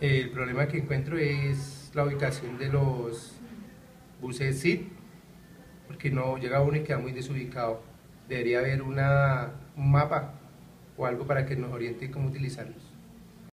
El problema que encuentro es la ubicación de los buses SIT, porque no llega uno y queda muy desubicado. Debería haber un mapa o algo para que nos oriente cómo utilizarlos.